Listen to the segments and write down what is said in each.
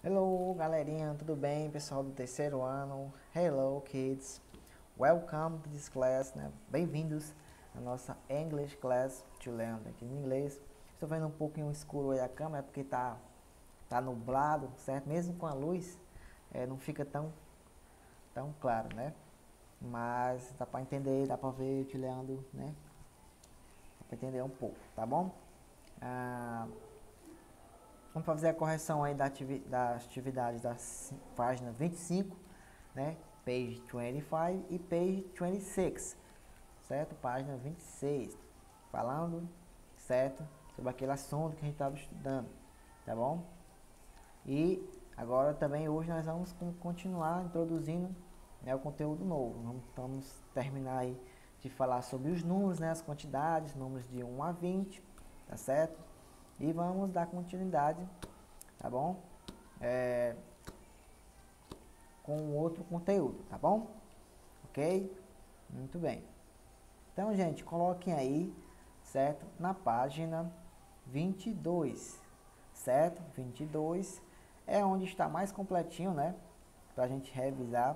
Hello, galerinha, tudo bem? Pessoal do terceiro ano. Hello, kids. Welcome to this class, né? Bem-vindos à nossa English class to learn aqui em inglês. Estou vendo um pouquinho escuro aí a câmera porque tá nublado, certo? Mesmo com a luz, não fica tão claro, né? Mas dá para entender, dá para ver, te lendo, né? Dá para entender um pouco, tá bom? Ah, Vamos fazer a correção aí das atividades da página 25, né? Page 25 e page 26, certo? Página 26, falando, certo? Sobre aquele assunto que a gente estava estudando, tá bom? E agora também hoje nós vamos continuar introduzindo, né, o conteúdo novo. Vamos terminar aí de falar sobre os números, né, as quantidades, números de 1 a 20, tá certo? E vamos dar continuidade, tá bom? Com outro conteúdo, tá bom? Ok? Muito bem. Então, gente, coloquem aí, certo? Na página 22, certo? 22 é onde está mais completinho, né? Pra gente revisar,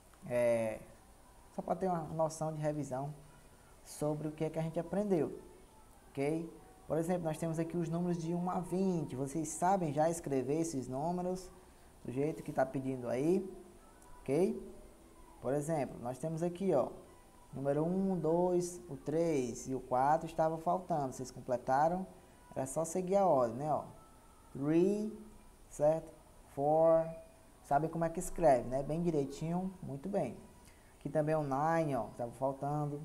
só para ter uma noção de revisão sobre o que é que a gente aprendeu, ok? Por exemplo, nós temos aqui os números de 1 a 20. Vocês sabem já escrever esses números do jeito que está pedindo aí, ok? Por exemplo, nós temos aqui, ó, número 1, 2, o 3 e o 4 estava faltando. Vocês completaram? Era só seguir a ordem, né, ó. 3, certo? 4, sabe como é que escreve, né? Bem direitinho, muito bem. Aqui também o 9, ó, estava faltando.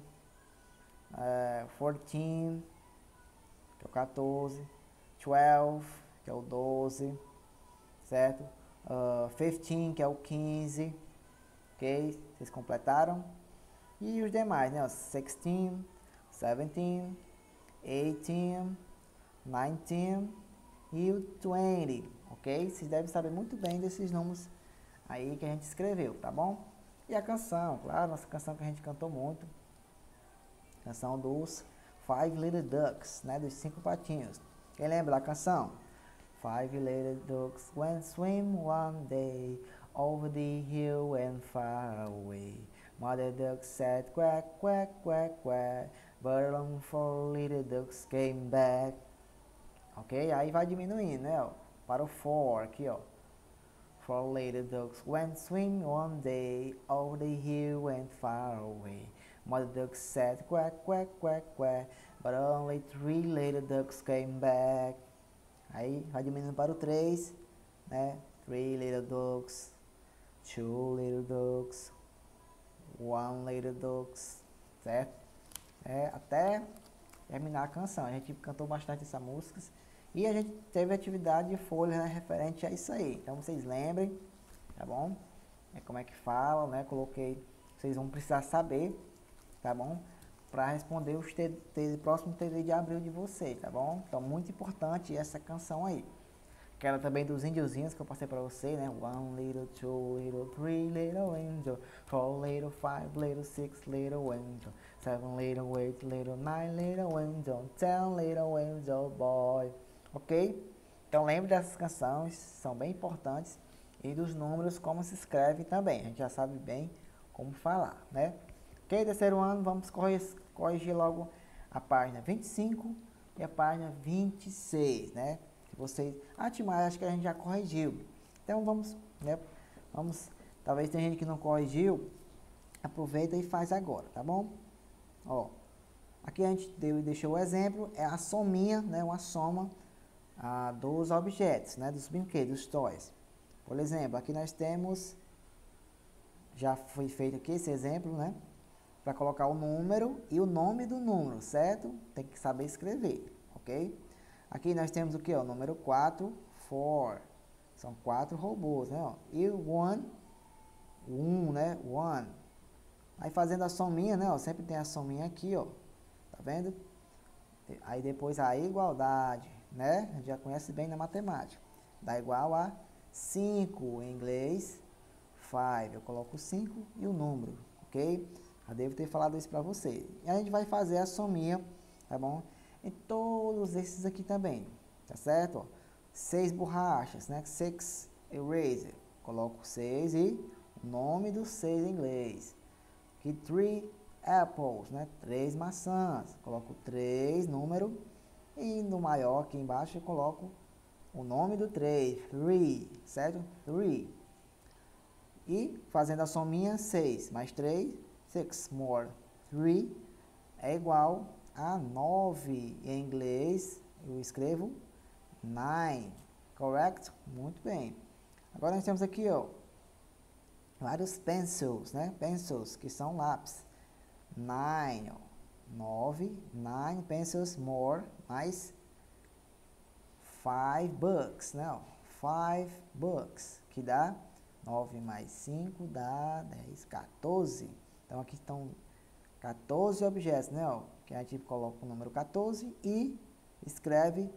14, que é o 14. 12, que é o 12, certo? 15, que é o 15, ok? Vocês completaram? E os demais, né? 16, 17, 18, 19 e o 20, ok? Vocês devem saber muito bem desses números aí que a gente escreveu, tá bom? E a canção, claro, nossa canção que a gente cantou muito, canção dos Five Little Ducks, né? Dos 5 patinhos. Quem lembra da canção? Five little ducks went swim one day over the hill and far away. Mother duck said quack, quack, quack, quack, but along 4 little ducks came back. Ok? Aí vai diminuindo, né? Ó, para o 4 aqui, ó. 4 little ducks went swim one day over the hill and far away. Mother duck said quack, quack, quack, quack, but only 3 little ducks came back. Aí vai diminuindo para o 3, né? 3 little ducks, 2 little ducks, 1 little ducks, certo? Até terminar a canção. A gente cantou bastante essas músicas e a gente teve atividade de folha, né, referente a isso aí. Então vocês lembrem, tá bom? Como é que fala, né? Coloquei, vocês vão precisar saber, tá bom? Para responder os próximo TD de abril de vocês, tá bom? Então muito importante essa canção aí. Aquela também dos índiozinhos que eu passei pra você, né? 1 little, 2 little, 3 little angel, 4 little, 5 little, 6 little angel, 7 little, 8 little, 9 little angel, 10 little angel boy. Ok? Então lembre dessas canções, são bem importantes. E dos números, como se escreve também. A gente já sabe bem como falar, né? Ok, terceiro ano, vamos corrigir logo a página 25 e a página 26, né? Vocês, Timar, acho que a gente já corrigiu. Então vamos, né? Talvez tenha gente que não corrigiu, aproveita e faz agora, tá bom? Ó, aqui a gente deixou o exemplo, é a sominha, né? Uma soma dos objetos, né? Dos brinquedos, dos toys. Por exemplo, aqui nós temos, já foi feito aqui esse exemplo, né? Para colocar o número e o nome do número, certo? Tem que saber escrever, ok? Aqui nós temos o que? O número 4, 4. São 4 robôs, né? Ó. E o 1, né? 1. Aí fazendo a sominha, né? Ó, sempre tem a sominha aqui, ó. Tá vendo? Aí depois a igualdade, né? A gente já conhece bem na matemática. Dá igual a 5 em inglês. 5. Eu coloco 5 e o número, ok? Já devo ter falado isso pra você. E a gente vai fazer a sominha, tá bom? Em todos esses aqui também, tá certo? Ó, 6 borrachas, né? 6 eraser. Coloco 6 e o nome do 6 em inglês. Aqui, 3 apples, né? 3 maçãs. Coloco 3, número. E no maior aqui embaixo eu coloco o nome do 3. 3, certo? 3. E fazendo a sominha, 6 mais 3, 6 more 3 é igual a 9. Em inglês eu escrevo 9. Correct? Muito bem. Agora nós temos aqui, ó, vários pencils, né? Pencils, que são lápis. 9, 9, 9 pencils more, mais 5 bucks, né? 5 bucks, que dá 9 mais 5 dá 10, 14. Então aqui estão 14 objetos, né? Ó, que a gente coloca o número 14 e escreve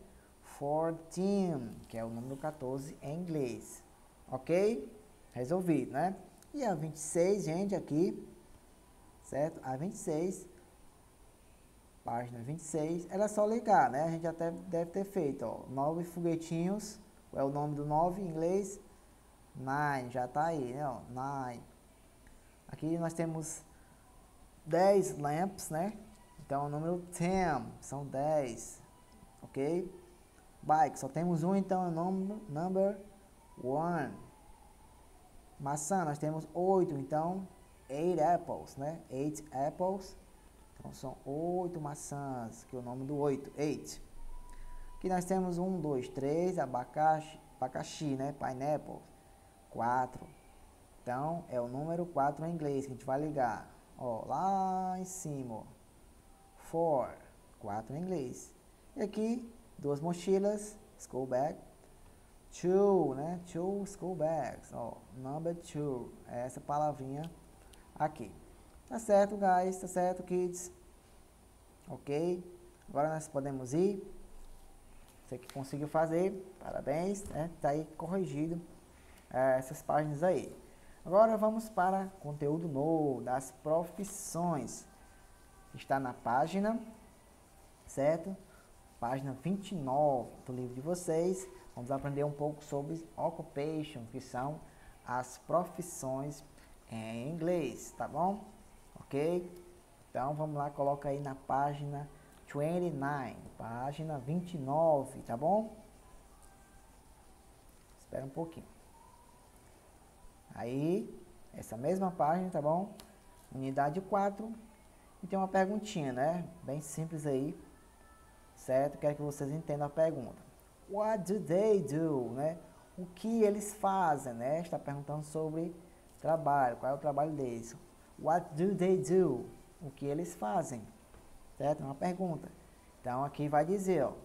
14, que é o número 14 em inglês. Ok? Resolvido, né? E a 26, gente, aqui, certo? A 26, página 26, era só ligar, né? A gente até deve ter feito, ó, 9 foguetinhos, é o nome do 9 em inglês, 9, já tá aí, né? Ó, 9. Aqui nós temos 10 lamps, né? Então, o número 10, são 10, ok? Bike, só temos um, então, é o number 1. Maçã, nós temos 8, então, 8 apples, né? 8 apples, então são 8 maçãs, que é o nome do 8, 8. Aqui nós temos 1, 2, 3, abacaxi, né? Pineapple, 4. Então, é o número 4 em inglês, que a gente vai ligar. Ó, lá em cima, ó. 4, 4 em inglês. E aqui, 2 mochilas, school bag. 2, né? 2 school bags. Ó, number 2. É essa palavrinha aqui. Tá certo, guys? Tá certo, kids? Ok? Agora nós podemos ir. Você que conseguiu fazer, parabéns, né? Tá aí corrigido essas páginas aí. Agora vamos para conteúdo novo das profissões. Está na página, certo? Página 29 do livro de vocês. Vamos aprender um pouco sobre occupation, que são as profissões em inglês, tá bom? Ok? Então vamos lá, coloca aí na página 29, página 29, tá bom? Espera um pouquinho. Aí, essa mesma página, tá bom? Unidade 4. E tem uma perguntinha, né? Bem simples aí, certo? Quero que vocês entendam a pergunta. What do they do, né? O que eles fazem, né? Está perguntando sobre trabalho, qual é o trabalho deles. What do they do? O que eles fazem, certo? É uma pergunta. Então, aqui vai dizer, ó.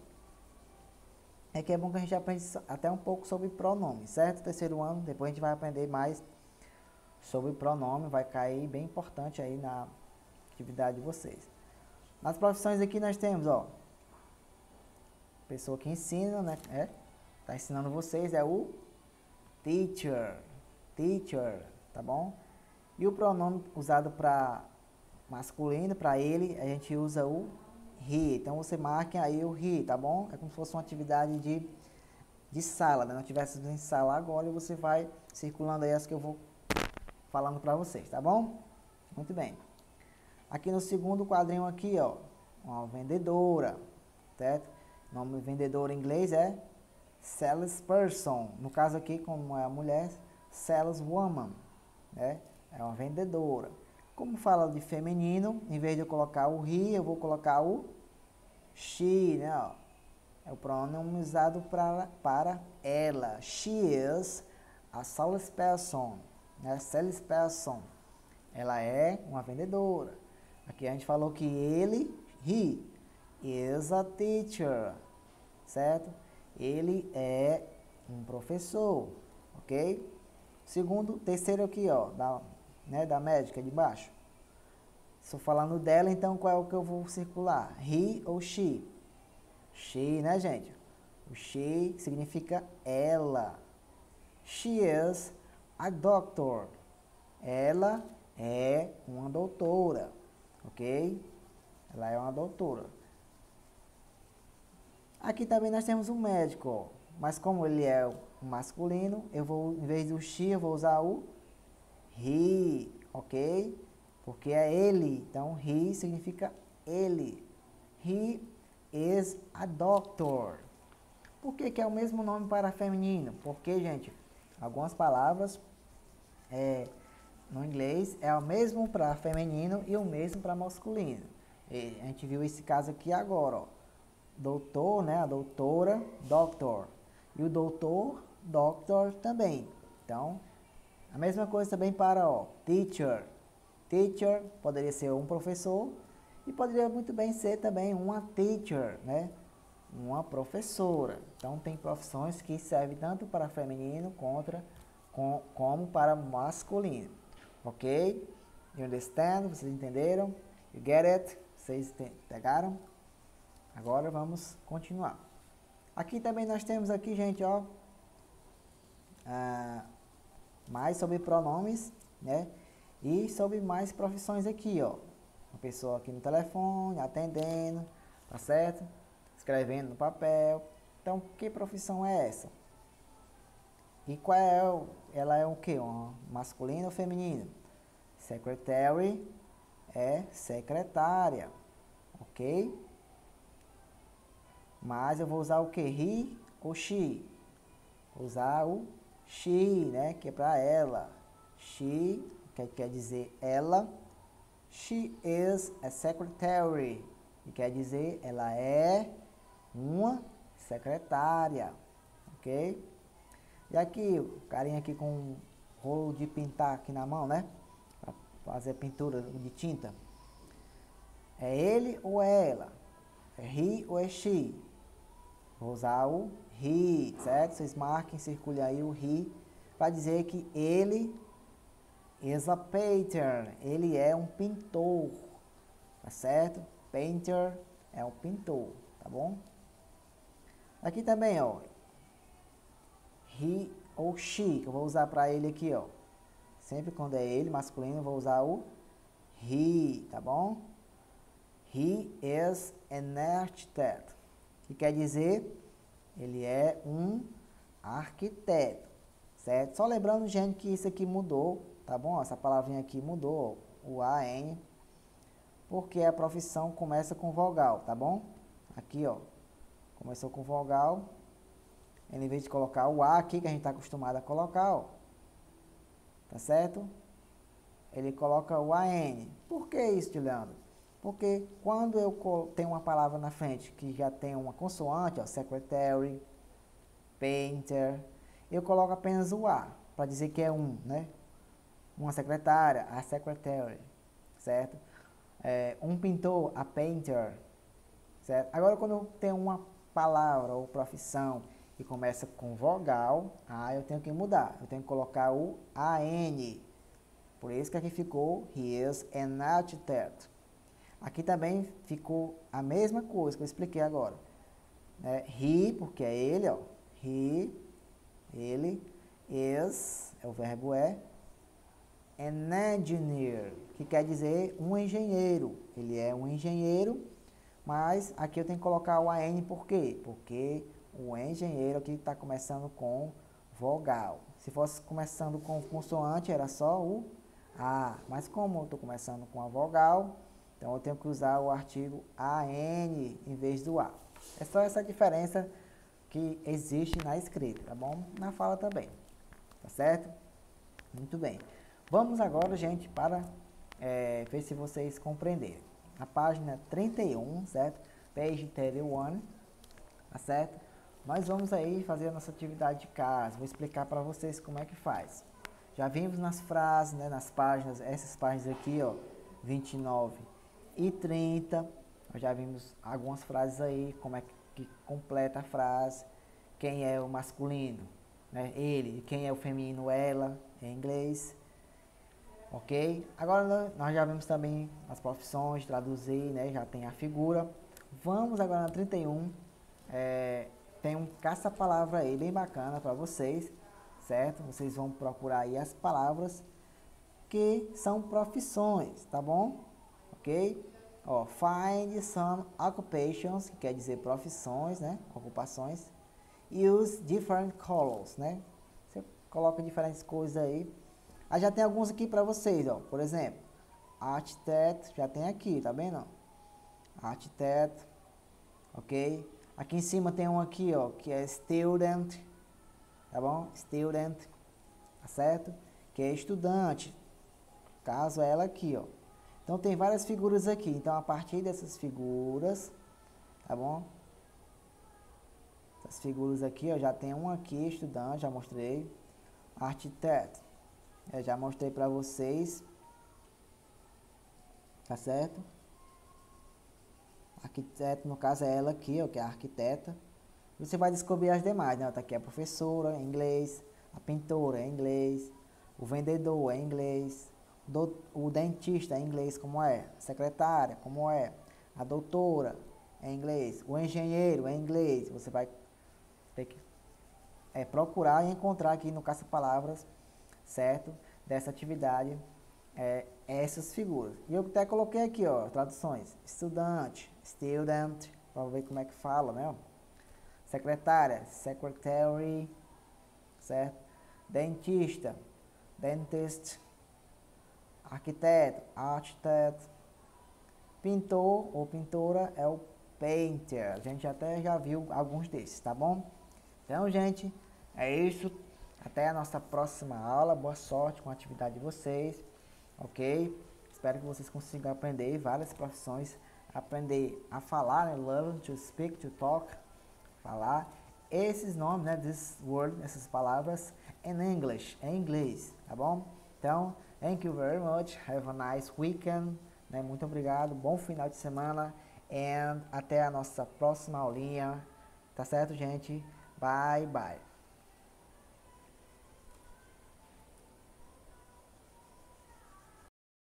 É que é bom que a gente aprenda até um pouco sobre pronome, certo? Terceiro ano, depois a gente vai aprender mais sobre pronome, vai cair bem importante aí na atividade de vocês. Nas profissões aqui nós temos, ó, pessoa que ensina, né? Tá ensinando vocês, é o teacher, tá bom? E o pronome usado para masculino, para ele, a gente usa o he. Então você marca aí o he, tá bom? É como se fosse uma atividade de sala, né? Não tivesse em sala agora e você vai circulando aí as que eu vou falando para vocês, tá bom? Muito bem. Aqui no segundo quadrinho aqui, ó, uma vendedora, certo? O nome vendedor em inglês é salesperson. No caso aqui, como é a mulher, saleswoman, né? É uma vendedora. Como fala de feminino, em vez de eu colocar o he, eu vou colocar o she, né? Ó. É o pronome usado para ela. She is a salesperson, né? Salesperson. Ela é uma vendedora. Aqui a gente falou que ele, he, is a teacher, certo? Ele é um professor, ok? Segundo, terceiro aqui, ó, da médica de baixo. Estou falando dela, então qual é o que eu vou circular? He ou she? She, né, gente? O she significa ela. She is a doctor. Ela é uma doutora, ok? Ela é uma doutora. Aqui também nós temos um médico, ó. mas como ele é o masculino, eu vou, em vez do she, eu vou usar o he, ok? Porque é ele, então he significa ele. He is a doctor. Por que que é o mesmo nome para feminino? Porque, gente, algumas palavras no inglês é o mesmo para feminino e o mesmo para masculino. E a gente viu esse caso aqui agora, ó. Doutor, né? A doutora, doctor. E o doutor, doctor também. Então, a mesma coisa também para, ó, teacher. Teacher poderia ser um professor e poderia muito bem ser também uma teacher, né? Uma professora. Então, tem profissões que servem tanto para feminino como para masculino. Ok? You understand? Vocês entenderam? You get it? Vocês pegaram? Agora vamos continuar. Aqui também nós temos aqui, gente, ó, mais sobre pronomes, né? E sobre mais profissões aqui, ó. Uma pessoa aqui no telefone, atendendo, tá certo? Escrevendo no papel. Então, que profissão é essa? E qual é ela é o que? Masculino ou feminino? Secretary é secretária, ok? Mas eu vou usar o que? He ou she? Vou usar o she, né? Que é para ela. She, que quer dizer ela. She is a secretary. Que quer dizer ela é uma secretária, ok? E aqui, o carinha aqui com um rolo de pintar aqui na mão, né? Para fazer pintura de tinta. É ele ou é ela? É he ou é she? Vou usar o he, certo? Vocês marquem, circulem aí o he para dizer que ele is a painter. Ele é um pintor, tá certo? Painter é um pintor, tá bom? Aqui também, ó, he ou she, que eu vou usar para ele aqui, ó. Sempre quando é ele, masculino, eu vou usar o he, tá bom? He is an architect. Que quer dizer, ele é um arquiteto, certo? Só lembrando, gente, que isso aqui mudou, tá bom? Essa palavrinha aqui mudou, o AN, porque a profissão começa com vogal, tá bom? Aqui, ó, começou com vogal, em vez de colocar o A aqui, que a gente está acostumado a colocar, ó, tá certo? Ele coloca o AN. Por que isso, Juliano? Porque quando eu tenho uma palavra na frente que já tem uma consoante, ó, secretary, painter, eu coloco apenas o A, para dizer que é um, né? Uma secretária, a secretary, certo? Um pintor, a painter, certo? Agora, quando eu tenho uma palavra ou profissão que começa com vogal, eu tenho que mudar, eu tenho que colocar o AN. Por isso que aqui ficou, he is an architect. Aqui também ficou a mesma coisa que eu expliquei agora. He, porque é ele, ó. He, ele, is, o verbo é, an engineer, que quer dizer um engenheiro. Ele é um engenheiro, mas aqui eu tenho que colocar o AN, por quê? Porque o engenheiro aqui está começando com vogal. Se fosse começando com consoante, era só o A. Mas como eu estou começando com a vogal, então eu tenho que usar o artigo AN em vez do A. É só essa diferença que existe na escrita, tá bom? Na fala também, tá certo? Muito bem. Vamos agora, gente, para ver se vocês compreenderam. A página 31, certo? Page 31, tá certo? Nós vamos aí fazer a nossa atividade de casa. Vou explicar para vocês como é que faz. Já vimos nas frases, né, nas páginas, essas páginas aqui, ó, 29 e 30. Nós já vimos algumas frases aí, como é que completa a frase. Quem é o masculino, né, ele. E quem é o feminino, ela, em inglês. Ok? Agora nós já vimos também as profissões, traduzir, né, já tem a figura. Vamos agora na 31. Tem um caça-palavra aí bem bacana para vocês, certo? Vocês vão procurar aí as palavras que são profissões, tá bom? Ok? Ó, find some occupations, que quer dizer profissões, né? Ocupações. use different colors, né? Você coloca diferentes cores aí. Aí já tem alguns aqui para vocês, ó. Por exemplo, architect, já tem aqui, tá vendo? Architect, ok? Aqui em cima tem um aqui, ó, que é student, tá bom? Student, tá certo? Que é estudante, caso ela aqui, ó. Então tem várias figuras aqui, então a partir dessas figuras, tá bom? Essas figuras aqui, ó, já tem um aqui, estudante, já mostrei. Architect, eu já mostrei pra vocês, tá certo? Arquiteto, no caso é ela aqui, ó, que é a arquiteta. Você vai descobrir as demais, né? Tá aqui a professora, em inglês, a pintora, em inglês, o vendedor, em inglês, o dentista, em inglês, como é, a secretária, como é, a doutora, em inglês, o engenheiro, em inglês. Você vai ter que procurar e encontrar aqui no caça-palavras, certo? Dessa atividade, essas figuras. E eu até coloquei aqui, ó, traduções. Estudante, student, para ver como é que fala, né? Secretária, secretary, certo? Dentista, dentist. Arquiteto, architect. Pintor ou pintora é o painter. A gente até já viu alguns desses, tá bom? Então, gente, é isso. Até a nossa próxima aula. Boa sorte com a atividade de vocês, ok? Espero que vocês consigam aprender várias profissões. Aprender a falar, né? Learn to speak, to talk. Falar esses nomes, né? This word, essas palavras in English, em inglês, tá bom? Então, thank you very much. Have a nice weekend. Né? Muito obrigado. Bom final de semana. E até a nossa próxima aulinha. Tá certo, gente? Bye, bye.